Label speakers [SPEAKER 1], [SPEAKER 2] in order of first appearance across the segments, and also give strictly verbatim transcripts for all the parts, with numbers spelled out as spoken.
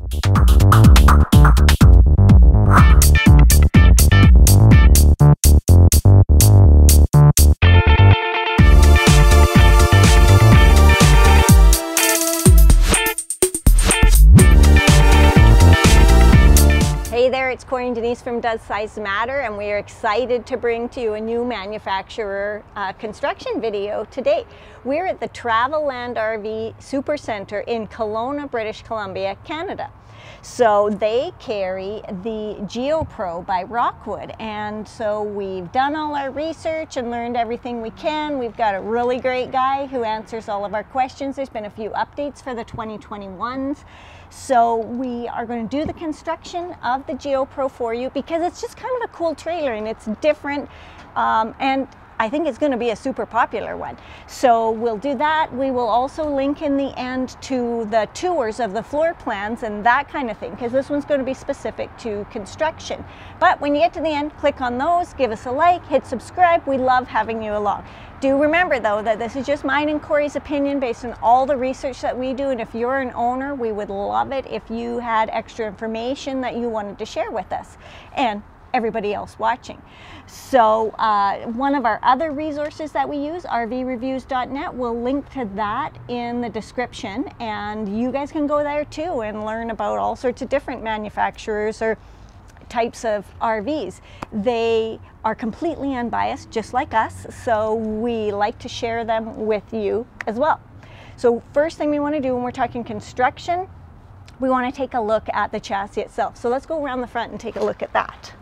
[SPEAKER 1] It's Corey and Denise from Does Size Matter, and we are excited to bring to you a new manufacturer uh, construction video today. We're at the Travelland R V Supercenter in Kelowna, British Columbia, Canada. So they carry the GEO PRO by Rockwood, and so we've done all our research and learned everything we can. We've got a really great guy who answers all of our questions. There's been a few updates for the twenty twenty-ones. So we are going to do the construction of the GEO PRO for you because it's just kind of a cool trailer and it's different, um, and I think it's going to be a super popular one. So we'll do that. We will also link in the end to the tours of the floor plans and that kind of thing, because this one's going to be specific to construction. But when you get to the end, click on those, give us a like, hit subscribe. We love having you along. Do remember though that this is just mine and Corey's opinion based on all the research that we do, and if you're an owner, we would love it if you had extra information that you wanted to share with us and everybody else watching. So uh, one of our other resources that we use, R V reviews dot net, we'll link to that in the description, and you guys can go there too and learn about all sorts of different manufacturers or types of R Vs. They are completely unbiased, just like us, so we like to share them with you as well. So first thing we want to do when we're talking construction, we want to take a look at the chassis itself. So let's go around the front and take a look at that.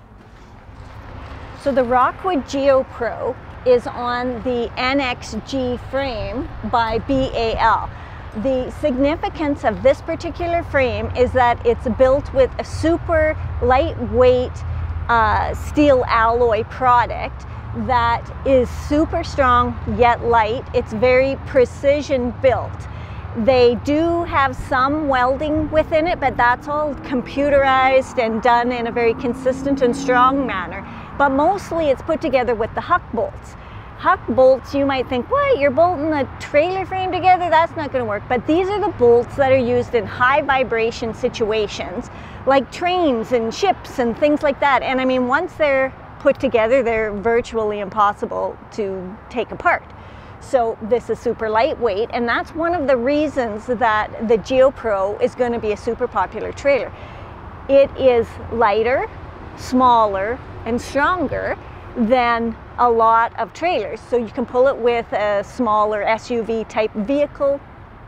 [SPEAKER 1] So the Rockwood GEO PRO is on the N X G frame by B A L. The significance of this particular frame is that it's built with a super lightweight uh, steel alloy product that is super strong yet light. It's very precision built. They do have some welding within it, but that's all computerized and done in a very consistent and strong manner. But mostly it's put together with the huck bolts. Huck bolts, you might think, what, you're bolting the trailer frame together? That's not going to work. But these are the bolts that are used in high vibration situations, like trains and ships and things like that. And I mean, once they're put together, they're virtually impossible to take apart. So this is super lightweight, and that's one of the reasons that the GEO PRO is going to be a super popular trailer. It is lighter, smaller, and stronger than a lot of trailers. So you can pull it with a smaller S U V type vehicle,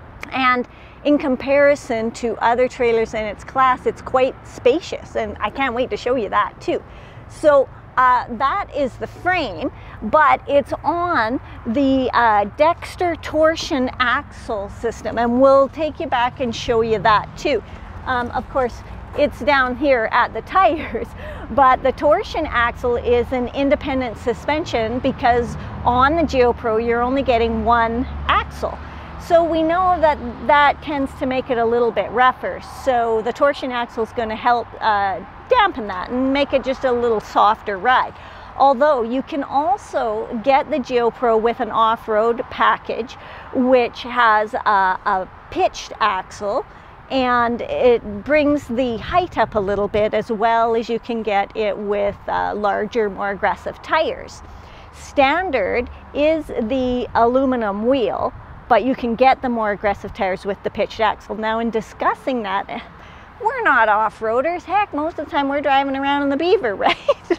[SPEAKER 1] and in comparison to other trailers in its class, it's quite spacious, and I can't wait to show you that too. So uh, that is the frame, but it's on the uh, Dexter torsion axle system, and we'll take you back and show you that too. Um, of course, it's down here at the tires, but the torsion axle is an independent suspension because on the GEO PRO you're only getting one axle. So we know that that tends to make it a little bit rougher. So the torsion axle is going to help uh, dampen that and make it just a little softer ride. Although you can also get the GEO PRO with an off-road package, which has a, a pitched axle, and it brings the height up a little bit, as well as you can get it with uh, larger, more aggressive tires. Standard is the aluminum wheel, but you can get the more aggressive tires with the pitched axle. Now, in discussing that, we're not off-roaders. Heck, most of the time we're driving around in the Beaver, right?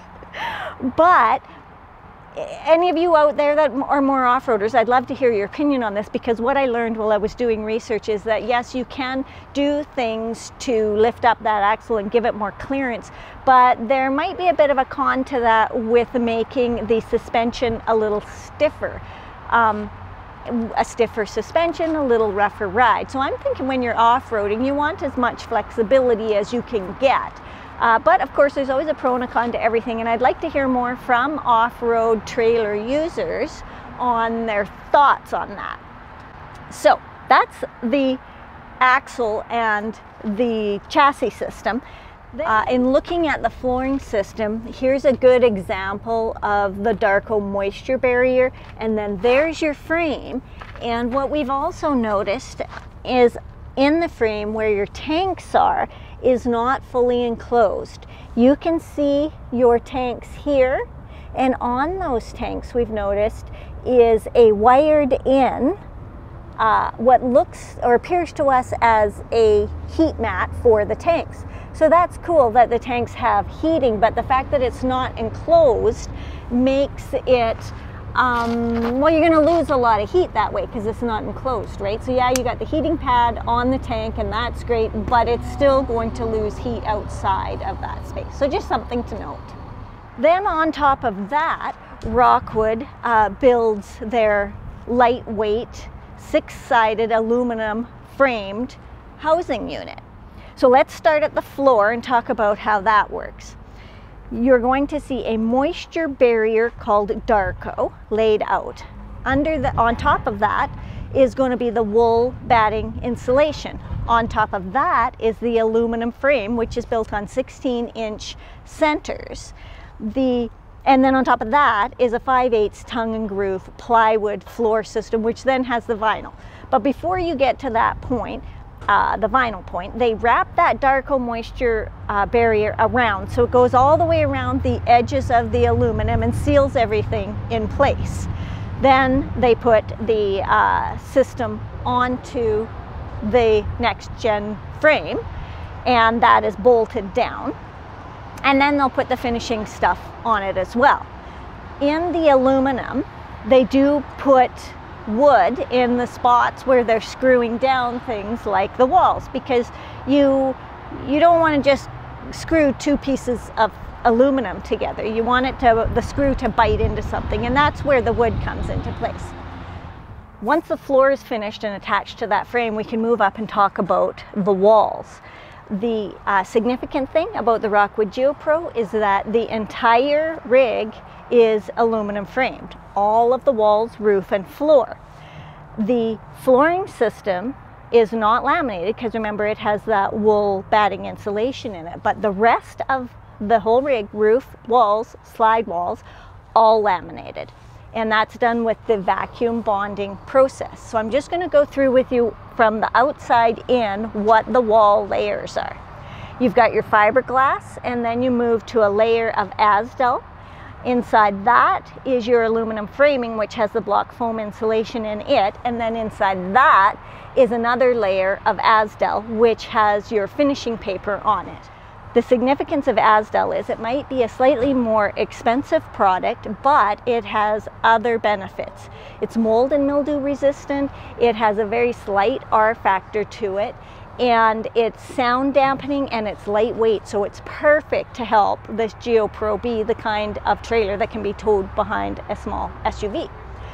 [SPEAKER 1] But any of you out there that are more off-roaders, I'd love to hear your opinion on this, because what I learned while I was doing research is that yes, you can do things to lift up that axle and give it more clearance, but there might be a bit of a con to that with making the suspension a little stiffer. Um, a stiffer suspension, a little rougher ride. So I'm thinking when you're off-roading, you want as much flexibility as you can get. Uh, but of course, there's always a pro and a con to everything, and I'd like to hear more from off-road trailer users on their thoughts on that. So that's the axle and the chassis system. Uh, in looking at the flooring system, here's a good example of the Darko moisture barrier, and then there's your frame. And what we've also noticed is in the frame where your tanks are is not fully enclosed. You can see your tanks here, and on those tanks we've noticed is a wired in uh, what looks or appears to us as a heat mat for the tanks. So that's cool that the tanks have heating, but the fact that it's not enclosed makes it Um, well, you're going to lose a lot of heat that way because it's not enclosed, right? So yeah, you got the heating pad on the tank and that's great, but it's still going to lose heat outside of that space. So just something to note. Then on top of that, Rockwood uh, builds their lightweight, six-sided aluminum framed housing unit. So let's start at the floor and talk about how that works. You're going to see a moisture barrier called Darco laid out. Under the, on top of that is going to be the wool batting insulation. On top of that is the aluminum frame, which is built on sixteen inch centers. The, and then on top of that is a five eighths tongue and groove plywood floor system, which then has the vinyl. But before you get to that point, Uh, the vinyl point, they wrap that Darco moisture uh, barrier around, so it goes all the way around the edges of the aluminum and seals everything in place. Then they put the uh, system onto the next gen frame, and that is bolted down, and then they'll put the finishing stuff on it as well. In the aluminum, they do put wood in the spots where they're screwing down things like the walls, because you you don't want to just screw two pieces of aluminum together. You want it to the screw to bite into something, and that's where the wood comes into place. Once the floor is finished and attached to that frame, we can move up and talk about the walls. The uh, significant thing about the Rockwood GEO PRO is that the entire rig is aluminum framed. All of the walls, roof, and floor. The flooring system is not laminated because remember it has that wool batting insulation in it, but the rest of the whole rig, roof, walls, slide walls, all laminated. And that's done with the vacuum bonding process. So I'm just going to go through with you from the outside in what the wall layers are. You've got your fiberglass, and then you move to a layer of Asdel. Inside that is your aluminum framing, which has the block foam insulation in it, and then inside that is another layer of Asdel, which has your finishing paper on it. The significance of Asdel is it might be a slightly more expensive product, but it has other benefits. It's mold and mildew resistant, it has a very slight R factor to it, and it's sound dampening and it's lightweight, so it's perfect to help this GEO PRO be the kind of trailer that can be towed behind a small S U V.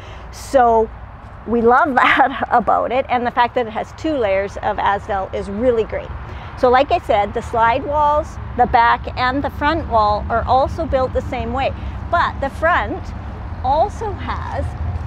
[SPEAKER 1] So we love that about it, and the fact that it has two layers of Asdel is really great. So like I said, the slide walls, the back and the front wall are also built the same way, but the front also has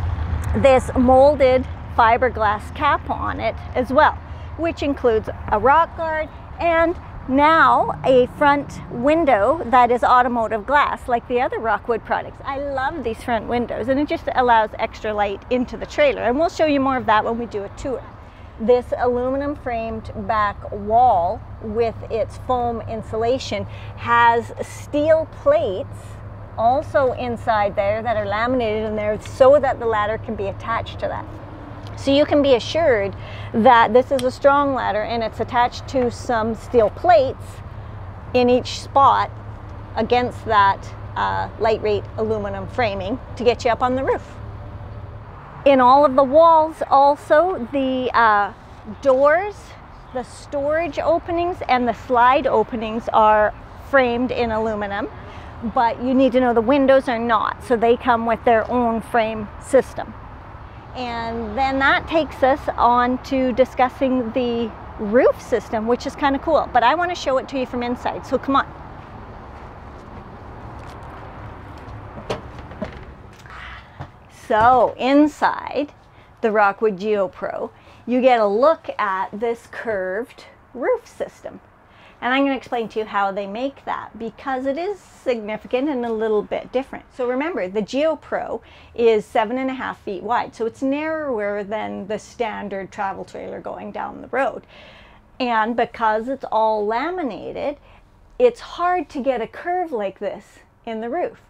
[SPEAKER 1] this molded fiberglass cap on it as well, which includes a rock guard and now a front window that is automotive glass like the other Rockwood products. I love these front windows, and it just allows extra light into the trailer, and we'll show you more of that when we do a tour. This aluminum framed back wall with its foam insulation has steel plates also inside there that are laminated in there so that the ladder can be attached to that. So you can be assured that this is a strong ladder and it's attached to some steel plates in each spot against that uh, lightweight aluminum framing to get you up on the roof. In all of the walls also, the uh, doors, the storage openings, and the slide openings are framed in aluminum, but you need to know the windows are not, so they come with their own frame system. And then that takes us on to discussing the roof system, which is kind of cool, but I want to show it to you from inside, so come on. So inside the Rockwood GEO PRO, you get a look at this curved roof system. And I'm going to explain to you how they make that, because it is significant and a little bit different. So remember, the GEO PRO is seven and a half feet wide, so it's narrower than the standard travel trailer going down the road. And because it's all laminated, it's hard to get a curve like this in the roof.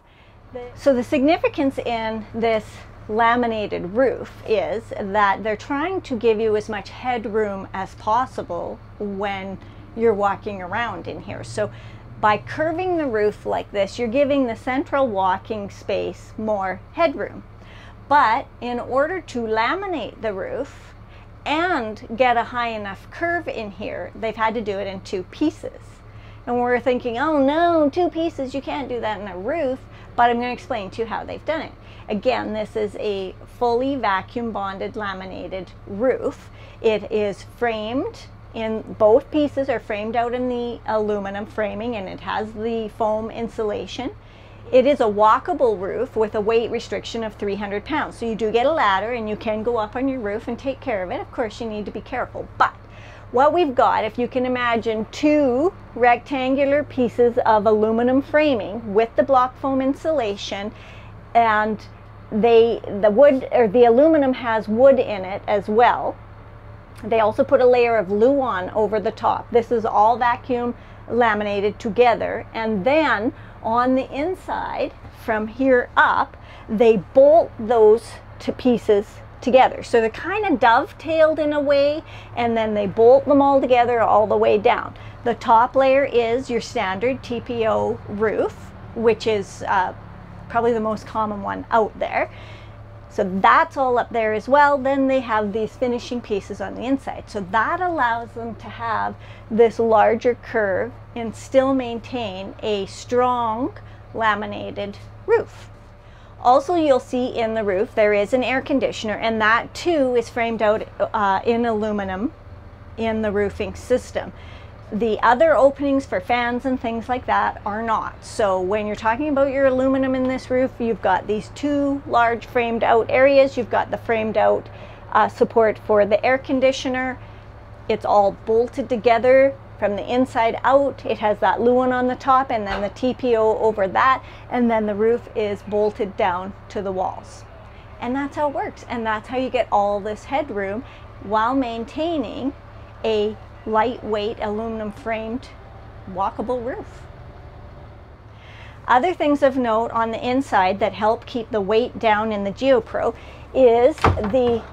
[SPEAKER 1] So the significance in this laminated roof is that they're trying to give you as much headroom as possible when you're walking around in here. So by curving the roof like this, you're giving the central walking space more headroom. But in order to laminate the roof and get a high enough curve in here, they've had to do it in two pieces. And we're thinking, oh no, two pieces, you can't do that in a roof, but I'm going to explain to you how they've done it. Again, this is a fully vacuum bonded laminated roof. It is framed in, both pieces are framed out in the aluminum framing, and it has the foam insulation. It is a walkable roof with a weight restriction of three hundred pounds. So you do get a ladder and you can go up on your roof and take care of it. Of course, you need to be careful. But what we've got, if you can imagine two rectangular pieces of aluminum framing with the block foam insulation, and they, the wood or the aluminum has wood in it as well. They also put a layer of Luan over the top. This is all vacuum laminated together, and then on the inside from here up they bolt those two pieces together, so they're kind of dovetailed in a way, and then they bolt them all together all the way down. The top layer is your standard T P O roof, which is uh, probably the most common one out there. So that's all up there as well. Then they have these finishing pieces on the inside. So that allows them to have this larger curve and still maintain a strong laminated roof. Also, you'll see in the roof there is an air conditioner, and that too is framed out uh, in aluminum in the roofing system. The other openings for fans and things like that are not. So when you're talking about your aluminum in this roof, you've got these two large framed out areas. You've got the framed out uh, support for the air conditioner. It's all bolted together from the inside out. It has that Luan on the top and then the T P O over that, and then the roof is bolted down to the walls. And that's how it works, and that's how you get all this headroom while maintaining a lightweight aluminum framed walkable roof. Other things of note on the inside that help keep the weight down in the Geo Pro is the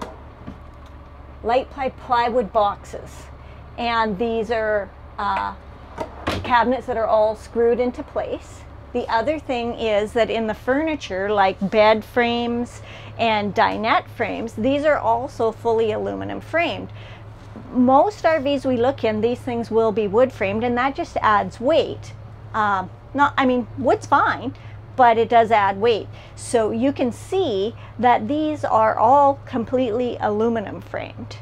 [SPEAKER 1] light ply plywood boxes, and these are uh, cabinets that are all screwed into place. The other thing is that in the furniture, like bed frames and dinette frames, these are also fully aluminum framed. Most R Vs we look in, these things will be wood framed, and that just adds weight. Um, not, I mean, wood's fine, but it does add weight. So you can see that these are all completely aluminum framed.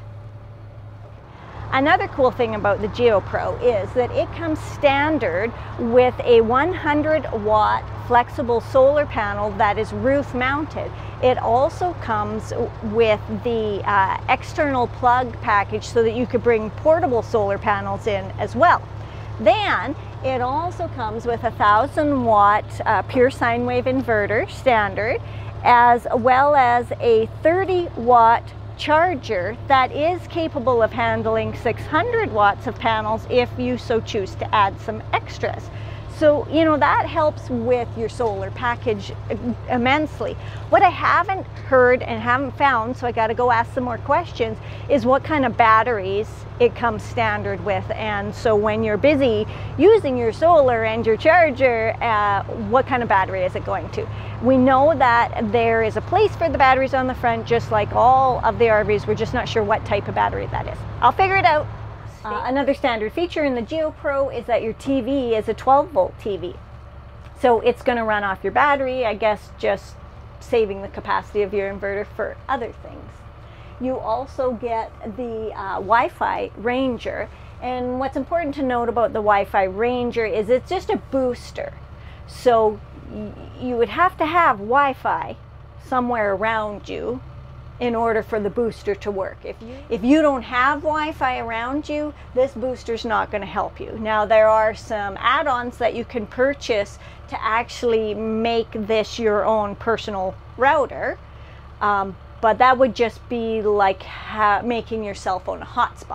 [SPEAKER 1] Another cool thing about the Geo Pro is that it comes standard with a one hundred watt flexible solar panel that is roof mounted. It also comes with the uh, external plug package so that you could bring portable solar panels in as well. Then it also comes with a thousand watt uh, pure sine wave inverter standard, as well as a thirty watt charger that is capable of handling six hundred watts of panels if you so choose to add some extras. So, you know, that helps with your solar package immensely. What I haven't heard and haven't found, so I got to go ask some more questions, is what kind of batteries it comes standard with. And so when you're busy using your solar and your charger, uh, what kind of battery is it going to? We know that there is a place for the batteries on the front, just like all of the R Vs. We're just not sure what type of battery that is. I'll figure it out. Uh, another standard feature in the Geo Pro is that your T V is a twelve volt T V. So it's going to run off your battery, I guess, just saving the capacity of your inverter for other things. You also get the uh, Wi-Fi Ranger, and what's important to note about the Wi-Fi Ranger is it's just a booster. So you would have to have Wi-Fi somewhere around you in order for the booster to work. If you, if you don't have Wi-Fi around you, this booster's not going to help you. Now, there are some add-ons that you can purchase to actually make this your own personal router, um, but that would just be like ha making your cell phone a hotspot.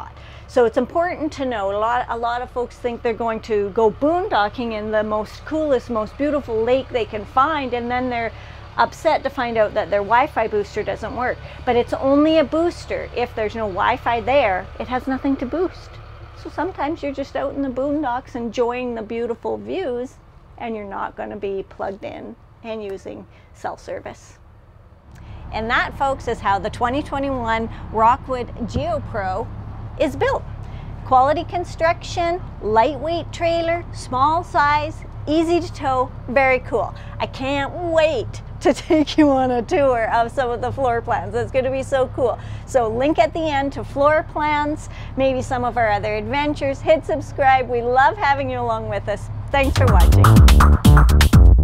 [SPEAKER 1] So it's important to know, a lot, a lot of folks think they're going to go boondocking in the most coolest, most beautiful lake they can find, and then they're upset to find out that their Wi-Fi booster doesn't work. But it's only a booster. If there's no Wi-Fi there, it has nothing to boost. So sometimes you're just out in the boondocks enjoying the beautiful views, and you're not going to be plugged in and using cell service. And that, folks, is how the twenty twenty-one Rockwood GEO PRO is built. Quality construction, lightweight trailer, small size, easy to tow, very cool. I can't wait to take you on a tour of some of the floor plans. It's going to be so cool. So link at the end to floor plans, maybe some of our other adventures. Hit subscribe. We love having you along with us. Thanks for watching.